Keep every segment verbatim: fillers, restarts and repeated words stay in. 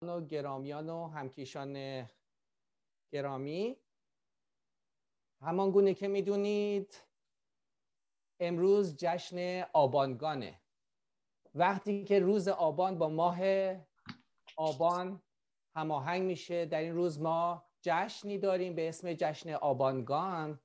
و گرامیان و همکیشان گرامی، همان گونه که میدونید امروز جشن آبانگانه. وقتی که روز آبان با ماه آبان هماهنگ میشه، در این روز ما جشنی داریم به اسم جشن آبانگان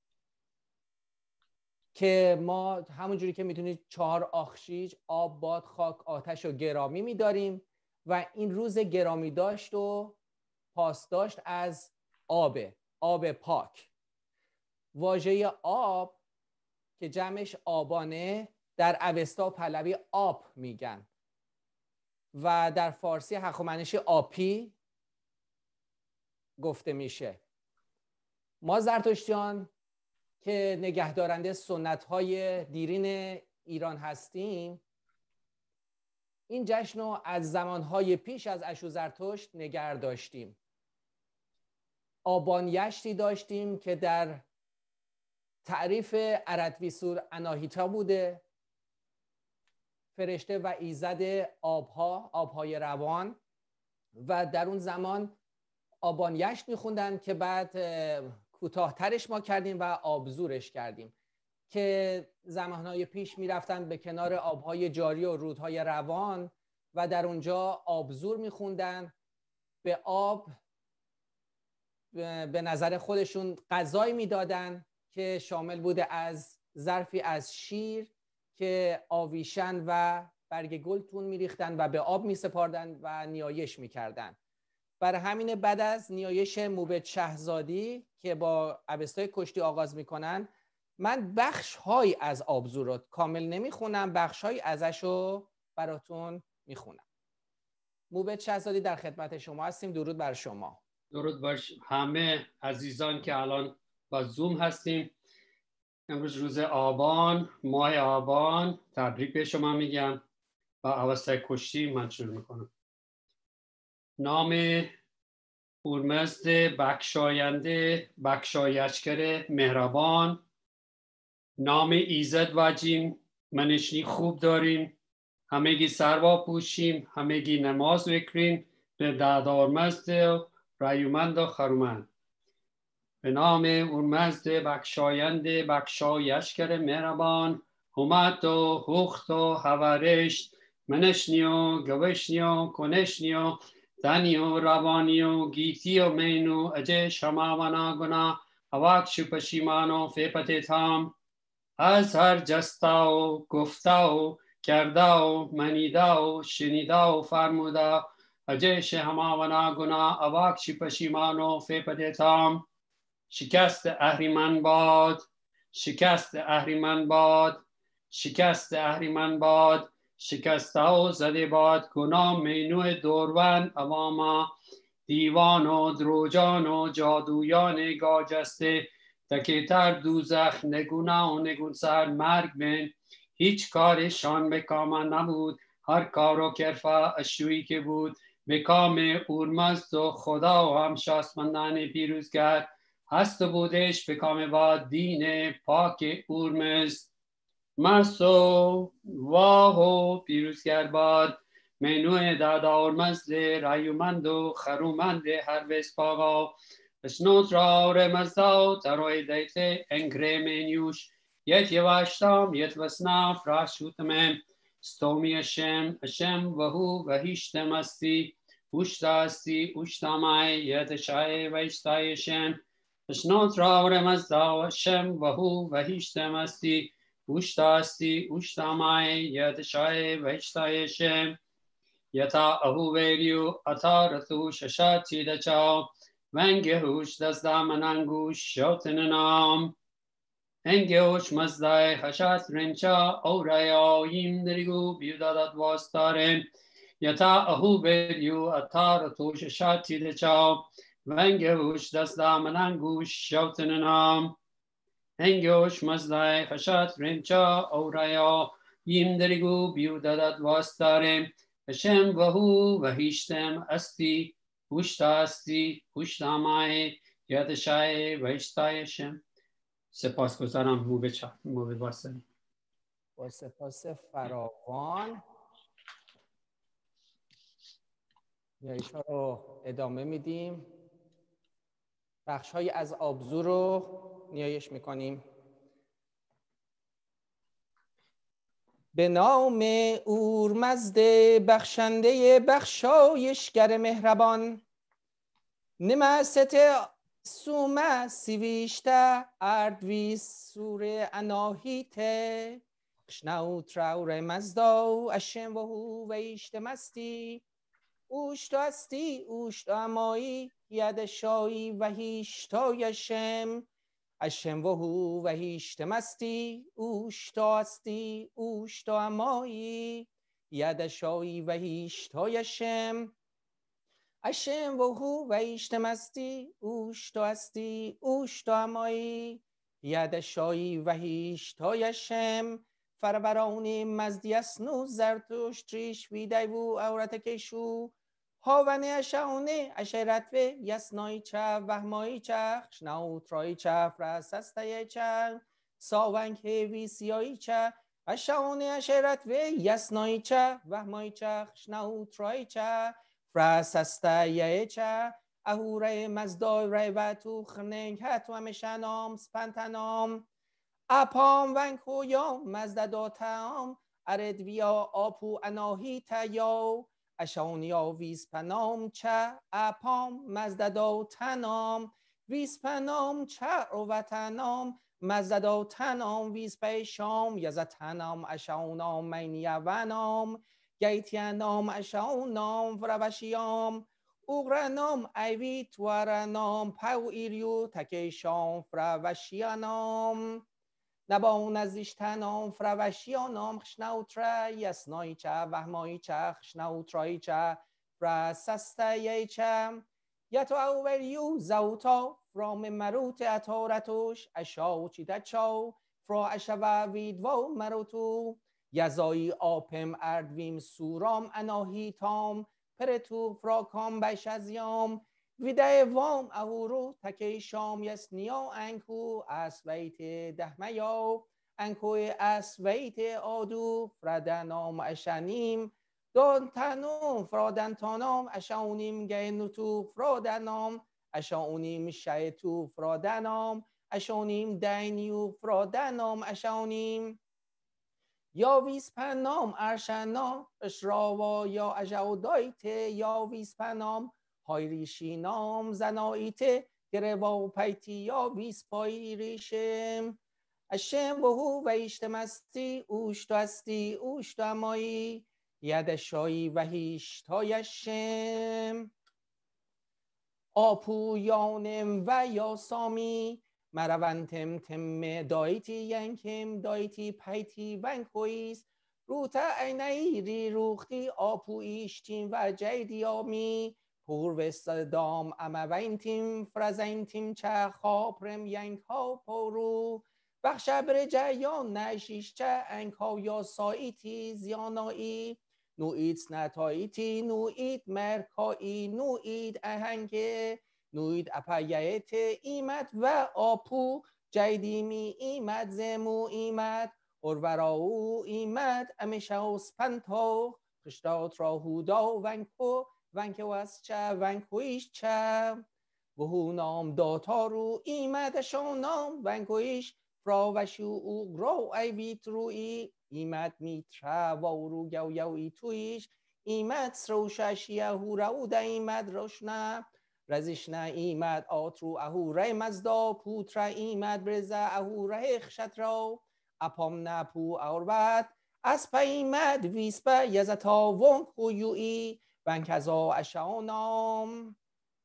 که ما همونجوری که میدونید چهار آخشیج آب، باد، خاک، آتش و گرامی میداریم و این روز گرامی داشت و پاسداشت از آب، آب پاک. واژه آب که جمعش آبانه در اوستا و پهلوی آب میگن و در فارسی هخامنشی آپی گفته میشه. ما زرتشتیان که نگهدارنده سنت‌های دیرین ایران هستیم، این جشن رو از زمانهای پیش از اشو زرتشت نگه داشتیم. آبانیشتی داشتیم که در تعریف اردویسور اناهیتا بوده، فرشته و ایزد آبها، آبهای روان، و در اون زمان آبانیشت میخوندن که بعد کوتاهترش ما کردیم و آبزورش کردیم که زمانهای پیش میرفتن به کنار آبهای جاری و رودهای روان و در اونجا آبزور میخوندن، به آب به نظر خودشون غذایی میدادن که شامل بوده از ظرفی از شیر که آویشن و برگ گل تون میریختن و به آب میسپاردن و نیایش میکردن. برای همین بعد از نیایش موبد شهزادی که با اوستای کشتی آغاز میکنن، من بخش های از آبزور رو کامل نمیخونم، بخش های ازش رو براتون میخونم. موبد شهزادی در خدمت شما هستیم. درود بر شما. درود بر همه عزیزان که الان با زوم هستیم. امروز روز آبان، ماه آبان، تبریک به شما میگم. با اوستای کشتی من شروع میکنم. نام اورمزد بخشاینده، بخشایشگر مهربان، نام ایزد واجیم منشنی خوب داریم، همگی سروا پوشیم، همگی نماز بکریم به دادارمزد رایومند و خرومند. به نام اورمزد بخشاینده، بخشایشگر مهربان، همت و هخت و هورشت، منشنی و گوشنی و کنشنی و دنی و روانی و گیتی و مینو اجه شماونا گنا اواکش پشیمانو فیپت تام، از هر جستا و گفتا و کردا و منیدا و شنیدا و فرمودا اجه شماونا گنا اواکش پشیمانو فیپت تام. شکست اهریمن باد، شکست اهریمن باد، شکست اهریمن باد، شکست و زده باد گناه مینو دورون اواما، دیوان و دروجان و جادویان گاجسته، تکیتر دوزخ نگونا و نگون سر مرگ بین. هیچ کارشان به کام نبود، هر کار و کرفا اشویی که بود به کام اورمزد و خدا و همشاسمندان پیروزگر هست و بودش به کام با دین پاک اورمزد. مسو واهو پیروزگر باد منوی دادا اورمزد رایومند و خرومند هر وسپاگا اسنوت را رمزداو تروی دیت انگره منیوش یت یواشتام یت وسناف راشوتمن ستومی اشم اشم وهو وهیشتم استی اوشتاستی اوشتامای یت شای ویشتای شم اسنوت را رمزداو اشم وهو وهیشتم استی اوشتاستی اوشتامای یت شای ویشتای شم یتا اهو ویریو اتا رتو ششات چیده چاو ونگه هوش دزدا منانگوش شوتن نام هنگه هوش مزدای خشات رنچا او رایایم دریگو بیودادت واستارن یتا اهو ویریو اتا رتو ششات چیده چاو ونگه هوش دزدا منانگوش شوتن نام هنگه هوش مزدای خشات رنچا او رایایم دریگو بیودادت واستارن اشم وهو وهیشتم استی اوشتاستی اوشتامای یادشای ویشتایشم. سپاس گذارم موبد واسنی. با سپاس فراوان. نیایش ها رو ادامه میدیم. بخش های از آبزو رو نیایش میکنیم. به نام اورمزد بخشنده بخشایشگر مهربان، نمست سومه سیویشته اردویس سوره اناهیته خشنو تراور مزدو اشم و هو و ایشتمستی اوشتا استی اوشتا امایی ید شایی و هیشتا یشم اشم و هو و هیشتمستی اوشتا استی اوشتا امایی ید شایی و هیشتا یشم اشم و هو و ایشتمستی اوشتا استی اوشتا امایی ید شایی و هیشتا یشم فربرانی مزدی اسنو زرتوش تریش ویدای و اورت کشو هاونه اشاونه اشیرتوه یسنایی چه وهمایی چه خشناو ترایی چه فرسسته چه ساونک هیوی سیایی چه اشاونه اشیرتوه یسنایی چه وهمایی چه خشناو ترایی چه فرسسته یه چه اهوره مزدای ریوه تو خرننگ هتو همشنام سپنتنام اپام ونکویام مزدداتام اردویا آپو اناهی تیاو اشاونیا ویسپنام چه اپام مزدداتنام ویسپنام چه روتنام مزدداتنام ویسپیشام یزتنام اشاونام مینیونام گیتیانام اشاونام فروشیام اوغرانام ایوی توارانام پاو ایریو تکیشام فروشیانام نبا نزیشتنام فروشیانام خشناوتره یسنایی چه وهمایی چه خشناوترایی چه فرسسته چه یتو اووریو زوتا فرام مروت اتارتوش اشاو چیده چاو فرا اشوه ویدوو مروتو یزایی آپم اردویم سورام اناهیتام پرتو فراکام بیش از یام ویده وام اهورو تکی شام یسنیا انکو اسویت دهمیا انکوی اسویت آدو فردنام اشنیم دانتنوم فرادنتانام اشاونیم گینوتو فرادنام اشاونیم شیتو فرادنام اشاونیم دینیو فرادنام اشاونیم یا ویسپنام ارشنام اشراوا یا اجاودایت یا ویسپنام هایریشینام زنایت گروا پیتی یا ویسپای ریشم اشم و هو و ایشتمستی اوشتاستی اوشتمایی یدشایی و هیشتایشم آپو یانم و یا سامی مروانتم تم دایتی ینکم دایتی پیتی ونکویس روتا اینایی ری روختی آپو ایشتیم و جیدیامی پور وستدام اما وینتیم فرزینتیم چه خاپرم ینک ها پورو بخش بر جیان نشیش چه انک ها یا سایتی زیانایی نوید سنتایتی نوید مرکایی نوید اهنگه نوید اپایت ایمد و آپو جیدیمی ایمد زمو ایمد اوروراو ایمد امیشاو سپنتو خشتات راهودا ونکو ونکو از چه ونکویش چه وهو نام داتارو ایمد شونام ونکویش فراوشو اوگرو ایویت روی ایمد میترا وورو گو یوی تویش ایمد سروششیه هورو دا ایمد روشنه رزشنه ایمد آترو اهوره مزدا پوترا ایمد برزه اهوره خشترو اپام نپو اوربت اسپا ایمد ویسپا یزتا ونک خویوی ونکزا اشانام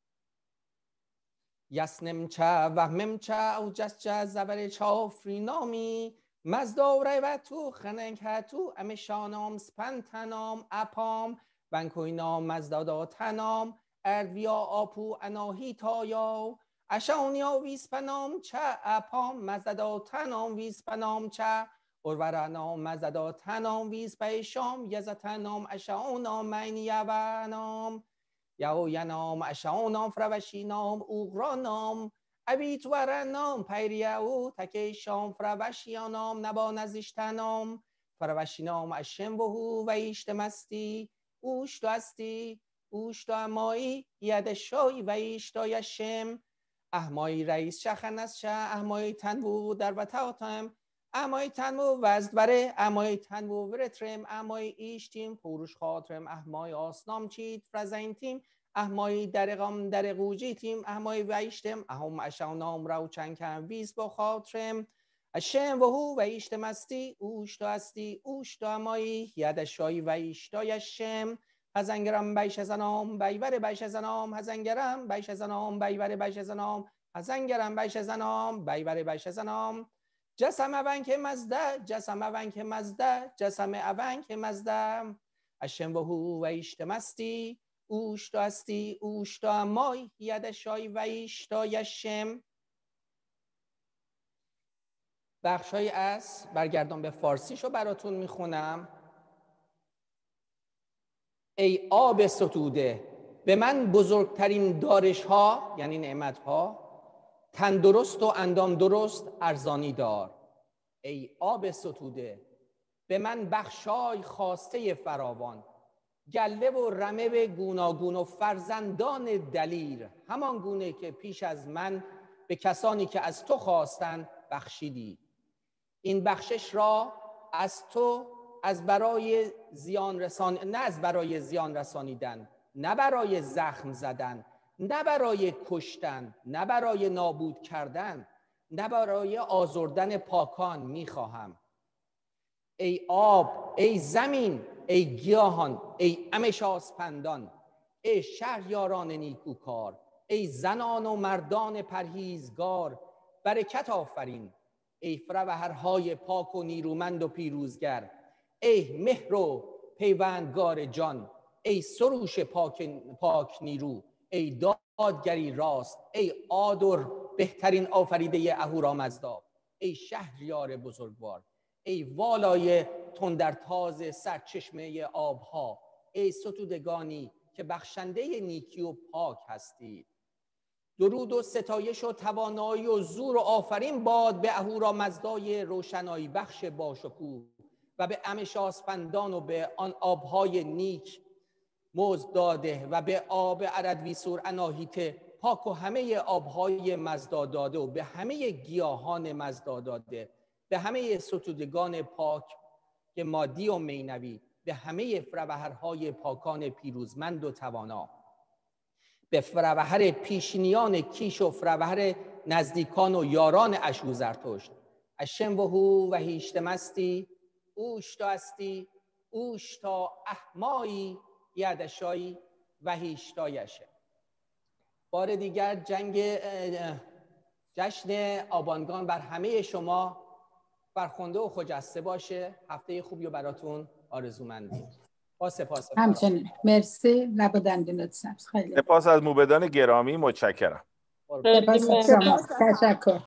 یسنم چه وهمم چه او جس چه زبر چه فرینامی مزدا ریوه تو خننگ هتو امیشانام سپنتنام اپام ونکوینام مزدادا تنام اردویا آپو اناهی تایا اشانیا ویسپنام چه اپام مزدادا تنام ویسپنام چه اورورانام مزدادا تنام ویسپیشام یزتنام اشانام مینیونام یو ینام اشانام فروشینام اوغرانام اویت ورنام پیریو تکیشام فروشیانام نبا نزیشتنام فروشینام اشم و هو و ایشتمستی اوشتاستی اوشتا امایی ید شای و ایشتا یشم احمایی رئیس شخن از شه احمایی تنبو در و تاوتم احمایی تنبو وزدوره احمایی تنبو ورترم احمایی ایشتیم پوروش خاطرم احمایی آسنام چید فرزین تیم احمایی درقام درقوجی تیم احمایی ویشتم احم اشونام رو چنکم ویز با خاطرم اشم و هو و ایشتم استی اوشتا استی اوشتا امایی ید شای و ایشتا یشم هزنگرم بیش زنام بیور بیش زنام هزنگرم بیش زنام بیور بیش زنام هزنگرم بیش زنام بیور بیش زنام جسم اونک مزده جسم اونک مزده جسم اونک مزده اشم و هو و ایشتم استی اوشتا استی اوشتا امای ید شای و ایشتا یشم. بخشای از برگردان به فارسیشو براتون میخونم. ای آب ستوده به من بزرگترین دارش ها یعنی نعمت ها تندرست و اندام درست ارزانی دار. ای آب ستوده به من بخشای خواسته فراوان گله و رمه گوناگون و فرزندان دلیر همان گونه که پیش از من به کسانی که از تو خواستند بخشیدی. این بخشش را از تو از برای زیان رسان نه از برای زیان رسانیدن، نه برای زخم زدن، نه برای کشتن، نه برای نابود کردن، نه برای آزردن پاکان میخواهم. ای آب، ای زمین، ای گیاهان، ای امشاسپندان، ای شهریاران نیکوکار، ای زنان و مردان پرهیزگار، برکت آفرین. ای فروهرهای پاک و نیرومند و پیروزگر، ای مهر و پیوندگار جان، ای سروش پاک, پاک نیرو، ای دادگری راست، ای آدر بهترین آفریده اهورامزدا، ای شهریار بزرگوار، ای والای تندرتاز سرچشمه آبها، ای ستودگانی که بخشنده نیکی و پاک هستید. درود و ستایش و توانایی و زور و آفرین باد به اهورامزدای روشنایی بخش باشکوه و به امشاسپندان و به آن آبهای نیک مزد داده و به آب اردویسور اناهیته پاک و همه آبهای مزدا داده و به همه گیاهان مزدا داده، به همه ستودگان پاک که مادی و مینوی، به همه فروهرهای پاکان پیروزمند و توانا، به فروهر پیشینیان کیش و فروهر نزدیکان و یاران اشو زرتشت. اشم و هو و هیشتمستی اوشتا استی اوشتا احمایی یدشایی و هیشتایشه. بار دیگر جنگ جشن آبانگان بر همه شما فرخنده و خجسته باشه. هفته خوبی رو براتون آرزومندیم. با سپاس. همچنین مرسی. لب و دندونت سبز. خیلی سپاس از موبدان گرامی. متشکرم. سپاس از شما. تشکر.